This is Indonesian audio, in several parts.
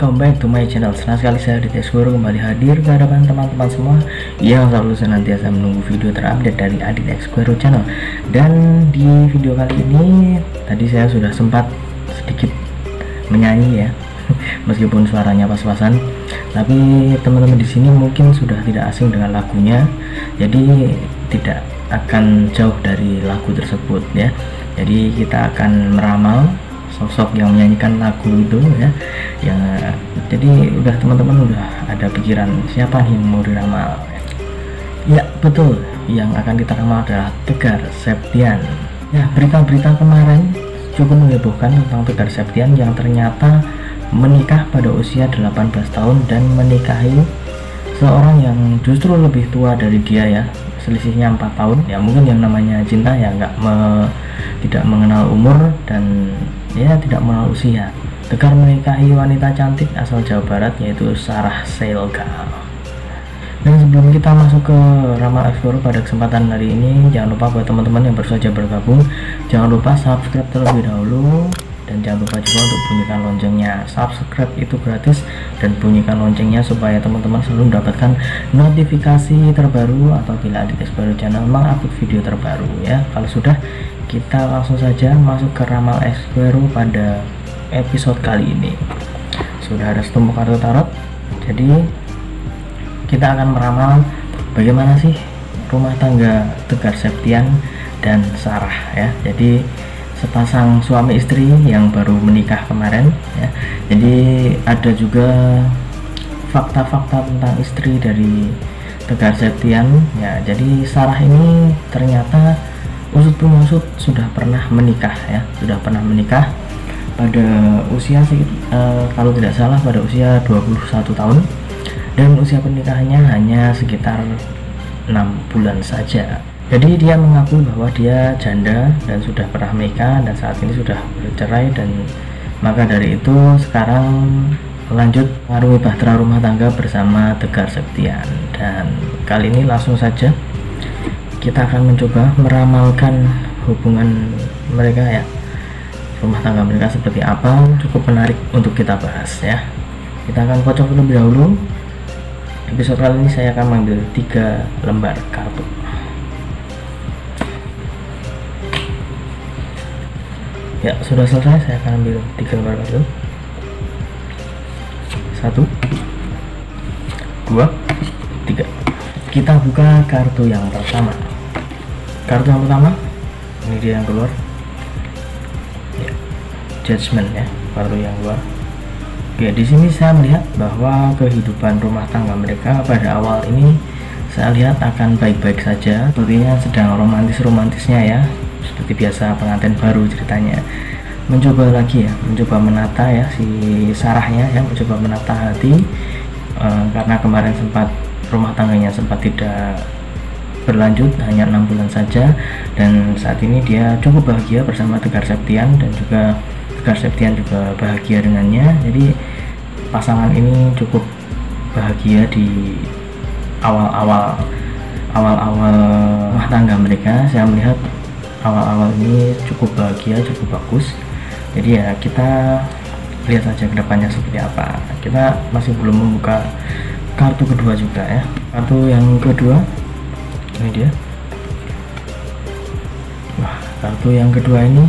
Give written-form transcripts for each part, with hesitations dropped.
welcome back to my channel. Senang sekali saya Aditya Esquero kembali hadir ke hadapan teman-teman semua yang selalu senantiasa menunggu video terupdate dari Aditya Esquero channel. Dan di video kali ini tadi saya sudah sempat sedikit menyanyi ya, meskipun suaranya pas-pasan, tapi teman-teman di sini mungkin sudah tidak asing dengan lagunya, jadi tidak akan jauh dari lagu tersebut ya. Jadi kita akan meramal sosok yang menyanyikan lagu itu ya, yang jadi udah teman-teman udah ada pikiran siapa nih yang mau diramal ya. Betul, yang akan kita ramal adalah Tegar Septian ya. Berita-berita kemarin cukup menghebohkan tentang Tegar Septian yang ternyata menikah pada usia 18 tahun dan menikahi seorang yang justru lebih tua dari dia ya, selisihnya 4 tahun ya. Mungkin yang namanya cinta ya tidak mengenal umur dan ya tidak mengenal usia. Tegar menikahi wanita cantik asal Jawa Barat yaitu Sarah Seilga. Dan sebelum kita masuk ke ramal Esquero pada kesempatan hari ini, jangan lupa buat teman-teman yang baru saja bergabung, jangan lupa subscribe terlebih dahulu, dan jangan lupa juga untuk bunyikan loncengnya. Subscribe itu gratis dan bunyikan loncengnya supaya teman-teman selalu mendapatkan notifikasi terbaru apabila Aditya Esquero channel mengupload video terbaru ya. Kalau sudah, kita langsung saja masuk ke ramal Esquero pada episode kali ini. Sudah ada setumpuk kartu tarot, jadi kita akan meramal bagaimana sih rumah tangga Tegar Septian dan Sarah ya. Jadi sepasang suami istri yang baru menikah kemarin ya. Jadi ada juga fakta-fakta tentang istri dari Tegar Septian ya. Jadi Sarah ini ternyata usut punya usut sudah pernah menikah ya, sudah pernah menikah pada usia kalau tidak salah pada usia 21 tahun, dan usia pernikahannya hanya sekitar 6 bulan saja. Jadi dia mengakui bahwa dia janda dan sudah pernah menikah dan saat ini sudah bercerai, dan maka dari itu sekarang lanjut mengarungi bahtera rumah tangga bersama Tegar Septian. Dan kali ini langsung saja kita akan mencoba meramalkan hubungan mereka ya, rumah tangga mereka seperti apa. Cukup menarik untuk kita bahas ya. Kita akan kocok terlebih dahulu. Episode kali ini saya akan mengambil 3 lembar kartu. Ya, sudah selesai. Saya akan ambil 3 lembar kartu. 1, 2, 3. Kita buka kartu yang pertama. Kartu yang pertama, ini dia yang keluar ya, Judgment ya, kartu yang keluar. Oke, di sini saya melihat bahwa kehidupan rumah tangga mereka pada awal ini saya lihat akan baik-baik saja, sepertinya sedang romantis-romantisnya ya, seperti biasa pengantin baru ceritanya. Mencoba lagi ya, mencoba menata ya si Sarahnya ya, mencoba menata hati karena kemarin sempat rumah tangganya sempat tidak berlanjut, hanya 6 bulan saja, dan saat ini dia cukup bahagia bersama Tegar Septian, dan juga Tegar Septian juga bahagia dengannya. Jadi pasangan ini cukup bahagia di awal-awal rumah tangga mereka. Saya melihat awal-awal ini cukup bahagia, cukup bagus. Jadi ya kita lihat saja kedepannya seperti apa. Kita masih belum membuka kartu kedua juga ya. Kartu yang kedua ini dia. Wah, kartu yang kedua ini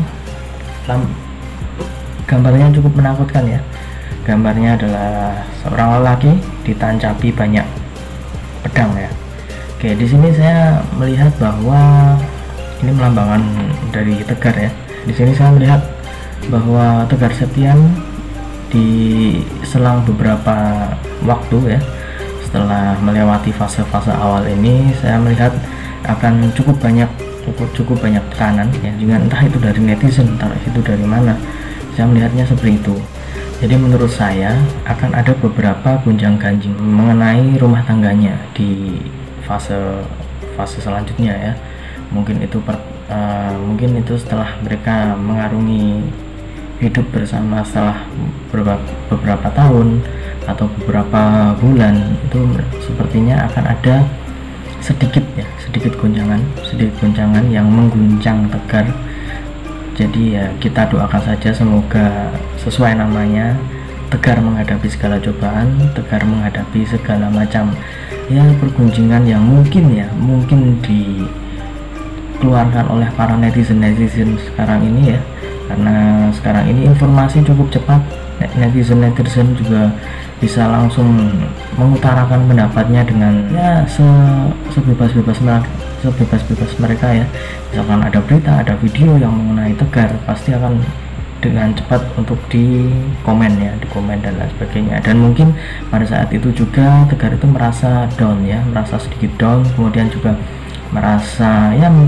gambarnya cukup menakutkan ya. Gambarnya adalah seorang lelaki ditancapi banyak pedang ya. Oke, di sini saya melihat bahwa ini melambangkan dari Tegar ya. Di sini saya melihat bahwa Tegar Septian di selang beberapa waktu ya, setelah melewati fase-fase awal ini, saya melihat akan cukup banyak tekanan ya, dengan entah itu dari netizen, entah itu dari mana. Saya melihatnya seperti itu. Jadi menurut saya akan ada beberapa gonjang-ganjing mengenai rumah tangganya di fase selanjutnya ya. Mungkin itu setelah mereka mengarungi hidup bersama setelah beberapa tahun atau beberapa bulan, itu sepertinya akan ada sedikit gonjangan yang mengguncang Tegar. Jadi ya kita doakan saja semoga sesuai namanya, tegar menghadapi segala cobaan, tegar menghadapi segala macam ya pergunjingan yang mungkin dikeluarkan oleh para netizen sekarang ini ya, karena sekarang ini informasi cukup cepat, netizen juga bisa langsung mengutarakan pendapatnya dengan ya sebebas-bebas mereka ya. Misalkan ada berita, ada video yang mengenai Tegar, pasti akan dengan cepat untuk di komen dan lain sebagainya. Dan mungkin pada saat itu juga Tegar itu merasa down ya, merasa sedikit down, kemudian juga merasa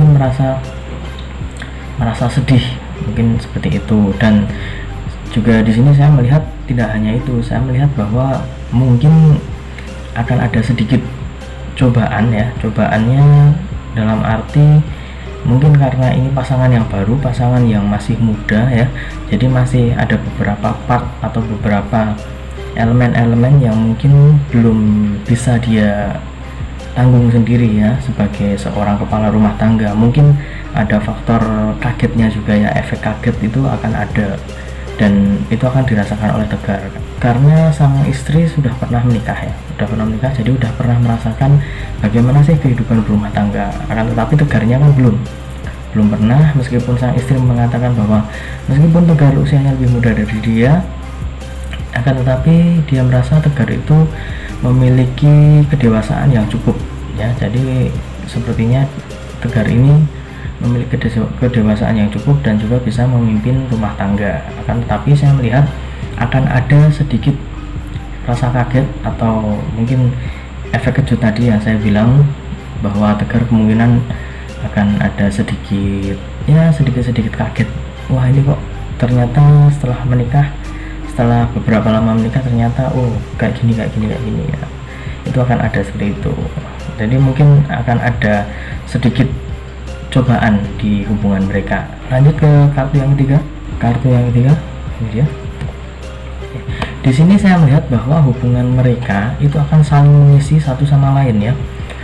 sedih, mungkin seperti itu. Dan juga di sini saya melihat tidak hanya itu, saya melihat bahwa mungkin akan ada sedikit cobaannya dalam arti mungkin karena ini pasangan yang baru, pasangan yang masih muda ya, jadi masih ada beberapa part atau beberapa elemen-elemen yang mungkin belum bisa dia tanggung sendiri ya sebagai seorang kepala rumah tangga. Mungkin ada faktor kagetnya juga ya, efek kaget itu akan ada, dan itu akan dirasakan oleh Tegar karena sang istri sudah pernah menikah ya, jadi udah pernah merasakan bagaimana sih kehidupan berumah tangga. Akan tetapi Tegarnya kan belum pernah, meskipun sang istri mengatakan bahwa meskipun Tegar usianya lebih muda dari dia, akan tetapi dia merasa Tegar itu memiliki kedewasaan yang cukup ya. Jadi sepertinya Tegar ini memiliki kedewasaan yang cukup dan juga bisa memimpin rumah tangga. Akan tetapi saya melihat akan ada sedikit rasa kaget atau mungkin efek kejut tadi yang saya bilang, bahwa Tegar kemungkinan akan ada sedikit kaget. Wah, ini kok ternyata setelah menikah, setelah beberapa lama menikah ternyata kayak gini ya. Itu akan ada seperti itu. Jadi mungkin akan ada sedikit cobaan di hubungan mereka. Lanjut ke kartu yang ketiga ini dia. Di sini saya melihat bahwa hubungan mereka itu akan saling mengisi satu sama lain ya,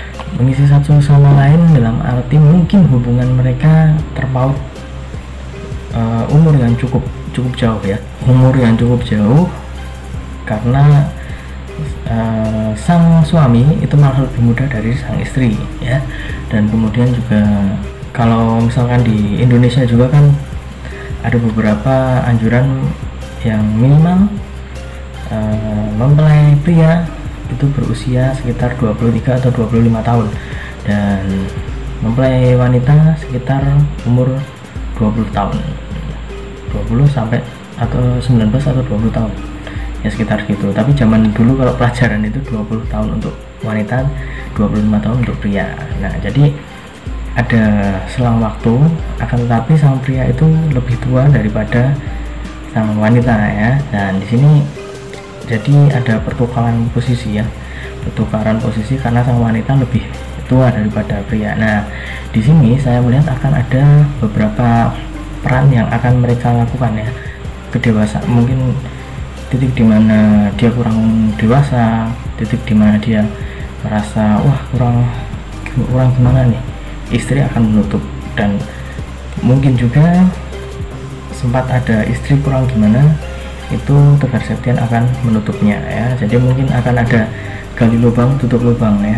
dalam arti mungkin hubungan mereka terpaut umur yang cukup jauh ya, karena sang suami itu malah lebih muda dari sang istri ya. Dan kemudian juga kalau misalkan di Indonesia juga kan ada beberapa anjuran yang minimal mempelai pria itu berusia sekitar 23 atau 25 tahun dan mempelai wanita sekitar umur 20 tahun, 20 sampai atau 19 atau 20 tahun ya, sekitar gitu. Tapi zaman dulu kalau pelajaran itu 20 tahun untuk wanita, 25 tahun untuk pria. Nah, jadi ada selang waktu, akan tetapi sang pria itu lebih tua daripada sang wanita ya. Dan di sini jadi ada pertukaran posisi karena sang wanita lebih tua daripada pria. Nah, di sini saya melihat akan ada beberapa peran yang akan mereka lakukan ya, kedewasaan, mungkin titik dimana dia kurang dewasa, titik dimana dia merasa kurang gimana nih, istri akan menutup. Dan mungkin juga sempat ada istri kurang gimana, itu Tegar Septian akan menutupnya ya. Jadi mungkin akan ada gali lubang tutup lubangnya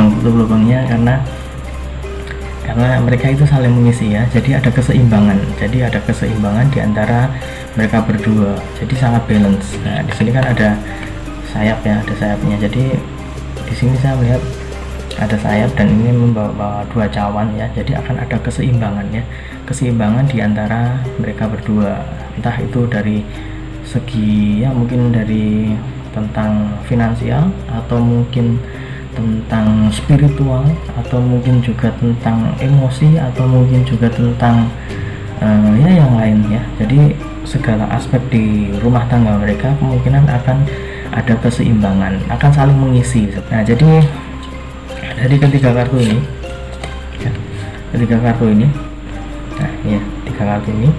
karena mereka itu saling mengisi ya. Jadi ada keseimbangan di antara mereka berdua, jadi sangat balance. Nah, di sini kan ada sayapnya. Jadi di sini saya melihat ada sayap dan ini membawa dua cawan ya. Jadi akan ada keseimbangan di antara mereka berdua, entah itu dari segi ya mungkin dari tentang finansial, atau mungkin tentang spiritual, atau mungkin juga tentang emosi, atau mungkin juga tentang ya yang lain ya. Jadi segala aspek di rumah tangga mereka kemungkinan akan ada keseimbangan, akan saling mengisi. Nah, jadi dari ketiga kartu ini nah ya, tiga kartu ini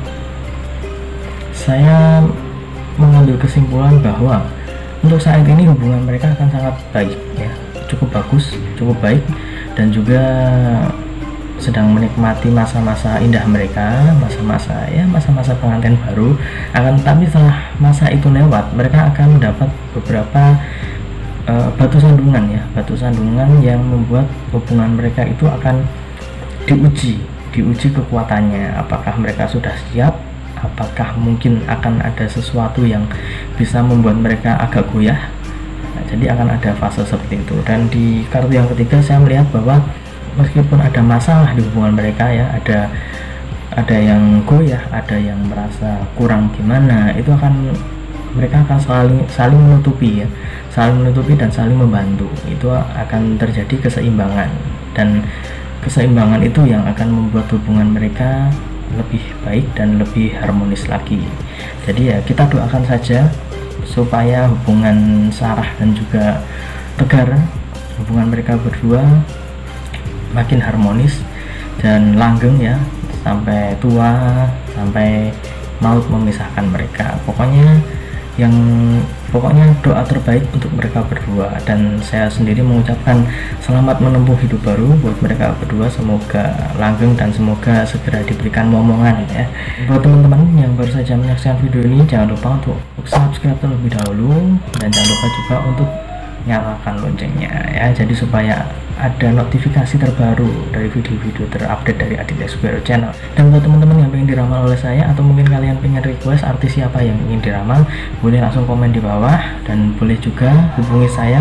saya mengambil kesimpulan bahwa untuk saat ini hubungan mereka akan sangat baik ya, cukup bagus, cukup baik, dan juga sedang menikmati masa-masa indah mereka, masa-masa pengantin baru. Akan tetapi setelah masa itu lewat, mereka akan mendapat beberapa batu sandungan yang membuat hubungan mereka itu akan diuji kekuatannya. Apakah mereka sudah siap, apakah mungkin akan ada sesuatu yang bisa membuat mereka agak goyah. Nah, jadi akan ada fase seperti itu. Dan di kartu yang ketiga saya melihat bahwa meskipun ada masalah di hubungan mereka ya, ada yang goyah, ada yang merasa kurang gimana, itu mereka akan saling menutupi dan saling membantu. Itu akan terjadi keseimbangan, dan keseimbangan itu yang akan membuat hubungan mereka lebih baik dan lebih harmonis lagi. Jadi ya, kita doakan saja supaya hubungan Sarah dan juga Tegar, hubungan mereka berdua makin harmonis dan langgeng ya, sampai tua, sampai maut memisahkan mereka. Pokoknya doa terbaik untuk mereka berdua, dan saya sendiri mengucapkan selamat menempuh hidup baru buat mereka berdua. Semoga langgeng dan semoga segera diberikan momongan ya. Buat teman-teman yang baru saja menyaksikan video ini, jangan lupa untuk subscribe terlebih dahulu, dan jangan lupa juga untuk nyalakan loncengnya ya, jadi supaya ada notifikasi terbaru dari video-video terupdate dari Adit Esquero Channel. Dan buat teman-teman yang pengen diramal oleh saya, atau mungkin kalian pengen request artis siapa yang ingin diramal, boleh langsung komen di bawah, dan boleh juga hubungi saya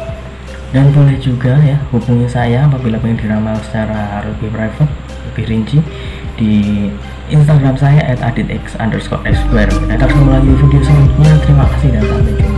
apabila pengen diramal secara lebih private, lebih rinci di Instagram saya @aditx_esquero. Kita ketemu lagi di video selanjutnya. Terima kasih dan sampai jumpa.